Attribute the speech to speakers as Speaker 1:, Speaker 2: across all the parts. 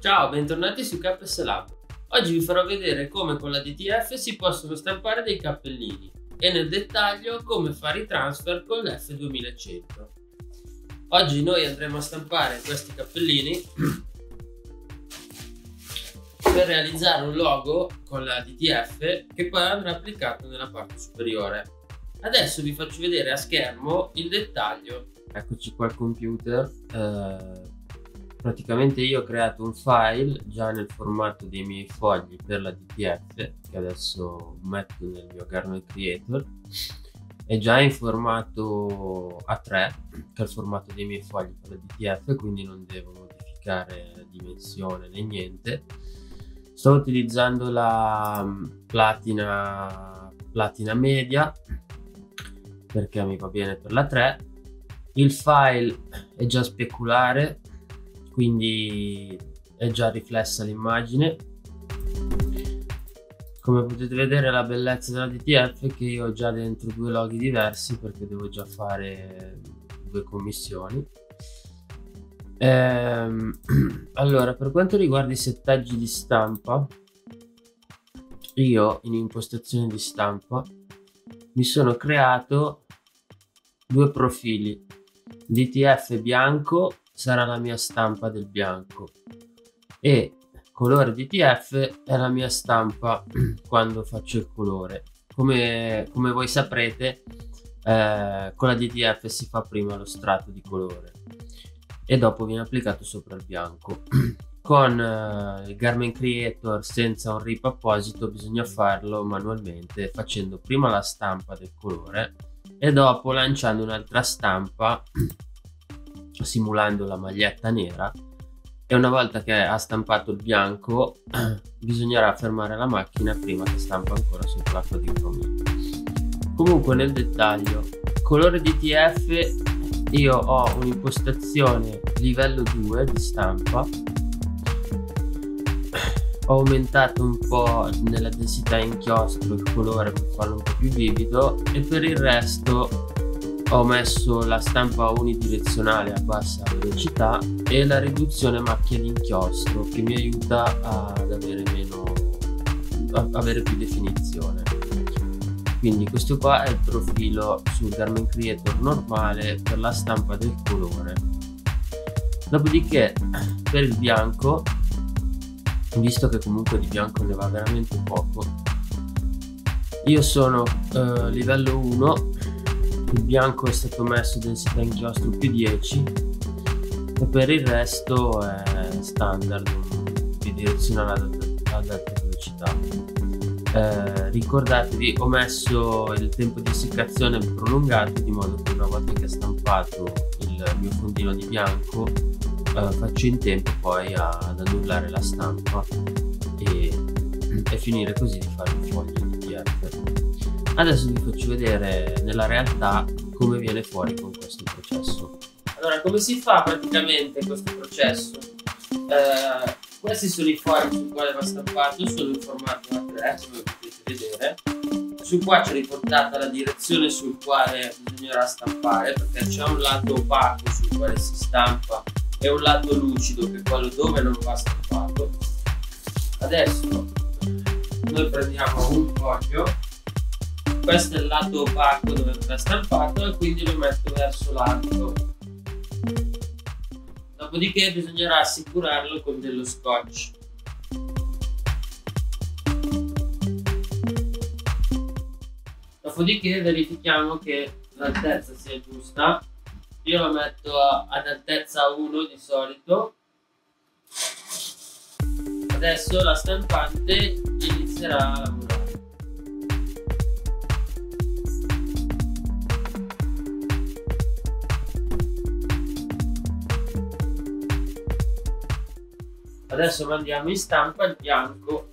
Speaker 1: Ciao, bentornati su KS Lab. Oggi vi farò vedere come con la DTF si possono stampare dei cappellini e nel dettaglio come fare i transfer con l'F2100. Oggi noi andremo a stampare questi cappellini per realizzare un logo con la DTF che poi andrà applicato nella parte superiore. Adesso vi faccio vedere a schermo il dettaglio. Eccoci qua al computer. Praticamente io ho creato un file già nel formato dei miei fogli per la DTF, che adesso metto nel mio Garment Creator. È già in formato A3, che è il formato dei miei fogli per la DTF, quindi non devo modificare la dimensione né niente. Sto utilizzando la platina media perché mi va bene per la 3. Il file è già speculare, quindi è già riflessa l'immagine. Come potete vedere, la bellezza della DTF è che io ho già dentro due loghi diversi perché devo già fare due commissioni. Allora, per quanto riguarda i settaggi di stampa, io in impostazione di stampa mi sono creato due profili. DTF bianco sarà la mia stampa del bianco e colore DTF è la mia stampa quando faccio il colore. Come voi saprete, con la DTF si fa prima lo strato di colore e dopo viene applicato sopra il bianco. Con il Garment Creator senza un RIP apposito bisogna farlo manualmente, facendo prima la stampa del colore e dopo lanciando un'altra stampa simulando la maglietta nera, e una volta che ha stampato il bianco bisognerà fermare la macchina prima che stampa ancora sopra la policromia. Comunque, nel dettaglio, colore DTF io ho un'impostazione livello 2 di stampa, ho aumentato un po' nella densità inchiostro il colore per farlo un po' più vivido e per il resto ho messo la stampa unidirezionale a bassa velocità e la riduzione macchia di inchiostro, che mi aiuta ad avere più definizione. Quindi questo qua è il profilo sul Garment Creator normale per la stampa del colore. Dopodiché per il bianco, visto che comunque di bianco ne va veramente poco, io sono livello 1. Il bianco è stato messo densità inchiostro più 10 e per il resto è standard bidirezionale ad alta velocità. Ricordatevi, ho messo il tempo di essiccazione prolungato, di modo che una volta che è stampato il mio fondino di bianco faccio in tempo poi ad annullare la stampa e finire così di fare il foglio di DTF. Adesso vi faccio vedere nella realtà come viene fuori con questo processo. Allora, come si fa praticamente questo processo? Questi sono i fogli sul quale va stampato, sono in formato A3, come potete vedere. Su qua c'è riportata la direzione sul quale bisognerà stampare, perché c'è un lato opaco sul quale si stampa e un lato lucido che è quello dove non va stampato. Adesso noi prendiamo un foglio. Questo è il lato opaco dove va stampato e quindi lo metto verso l'alto. Dopodiché bisognerà assicurarlo con dello scotch. Dopodiché verifichiamo che l'altezza sia giusta. Io lo metto ad altezza 1 di solito. Adesso la stampante inizierà a lavorare. Adesso mandiamo in stampa il bianco.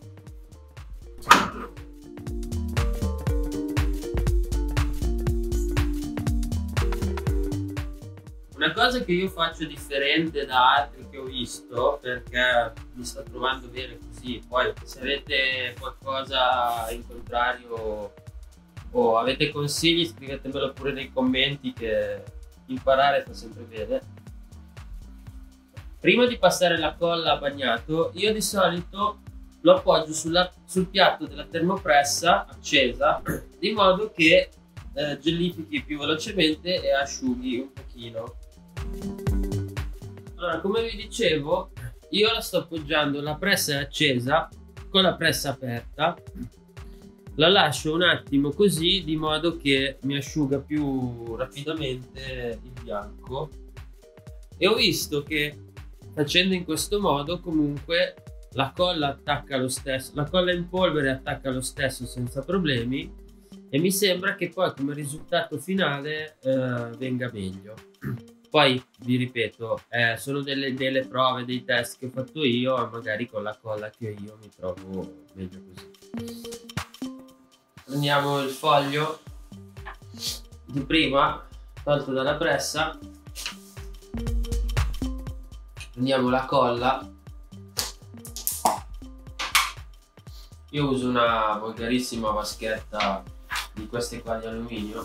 Speaker 1: Una cosa che io faccio differente da altri che ho visto, perché mi sto trovando bene così, poi se avete qualcosa in contrario o avete consigli scrivetemelo pure nei commenti, che imparare fa sempre bene. Prima di passare la colla a bagnato, io di solito lo appoggio sul piatto della termopressa accesa, di modo che gelifichi più velocemente e asciughi un pochino. Allora, come vi dicevo, io la sto appoggiando, la pressa è accesa, con la pressa aperta. La lascio un attimo così, di modo che mi asciuga più rapidamente il bianco. E ho visto che facendo in questo modo comunque la colla attacca lo stesso, la colla in polvere attacca lo stesso senza problemi, e mi sembra che poi come risultato finale venga meglio. Poi vi ripeto, sono delle prove, dei test che ho fatto io, e magari con la colla che ho io mi trovo meglio così. Prendiamo il foglio di prima tolto dalla pressa, prendiamo la colla. Io uso una volgarissima vaschetta di queste qua di alluminio.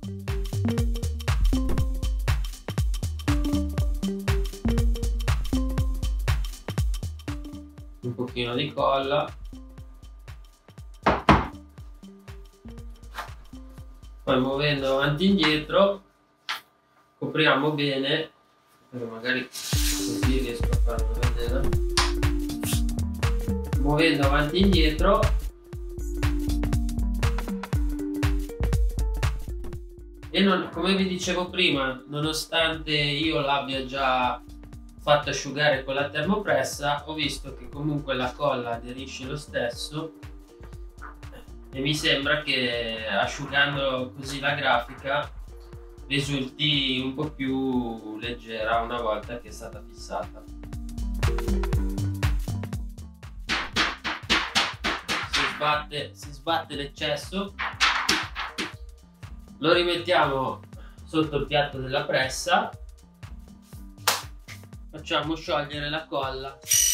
Speaker 1: Un pochino di colla. Poi muovendo avanti e indietro copriamo bene, magari così riesco a farlo vedere. Muovendo avanti e indietro e come vi dicevo prima, nonostante io l'abbia già fatto asciugare con la termopressa, ho visto che comunque la colla aderisce lo stesso, e mi sembra che asciugando così la grafica risulti un po' più leggera una volta che è stata fissata. Si sbatte l'eccesso, lo rimettiamo sotto il piatto della pressa, facciamo sciogliere la colla.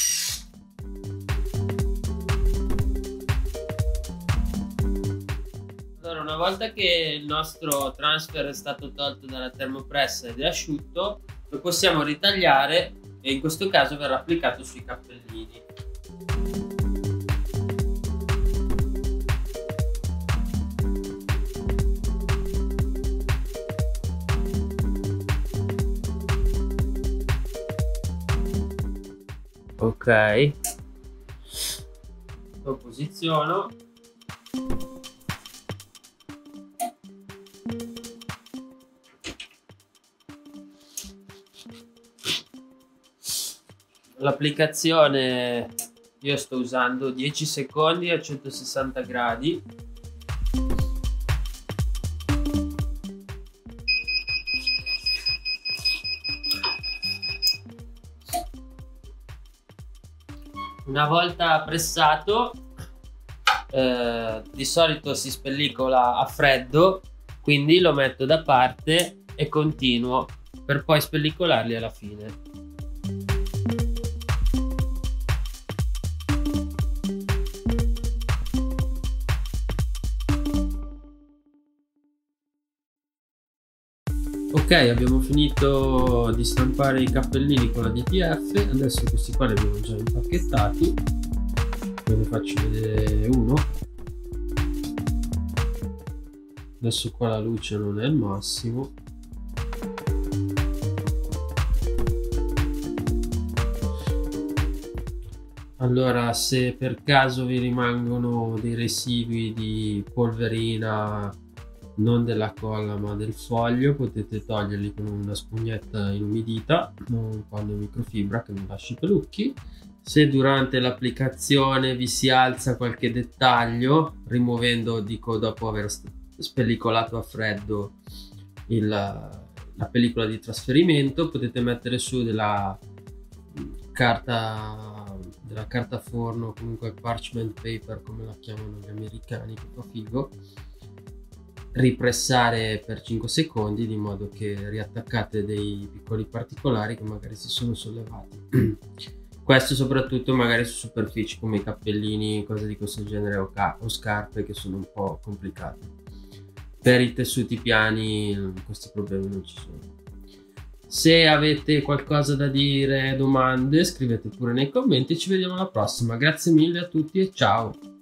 Speaker 1: Allora, una volta che il nostro transfer è stato tolto dalla termopressa ed è asciutto, lo possiamo ritagliare, e in questo caso verrà applicato sui cappellini. Ok, lo posiziono. L'applicazione io sto usando 10 secondi a 160 gradi. Una volta pressato, di solito si spellicola a freddo, quindi lo metto da parte e continuo per poi spellicolarli alla fine. Ok, abbiamo finito di stampare i cappellini con la DTF, adesso questi qua li abbiamo già impacchettati, ve ne faccio vedere uno. Adesso qua la luce non è il massimo. Allora, se per caso vi rimangono dei residui di polverina, non della colla ma del foglio, potete toglierli con una spugnetta inumidita o un panno microfibra che non lasci pelucchi. Se durante l'applicazione vi si alza qualche dettaglio, rimuovendo, dico, dopo aver spellicolato a freddo la pellicola di trasferimento, potete mettere su della carta forno, comunque parchment paper come la chiamano gli americani, che fa figo, ripressare per 5 secondi di modo che riattaccate dei piccoli particolari che magari si sono sollevati. Questo soprattutto magari su superfici come i cappellini, cose di questo genere, o scarpe che sono un po' complicate. Per i tessuti piani questi problemi non ci sono. Se avete qualcosa da dire, domande, scrivete pure nei commenti. Ci vediamo alla prossima. Grazie mille a tutti e ciao.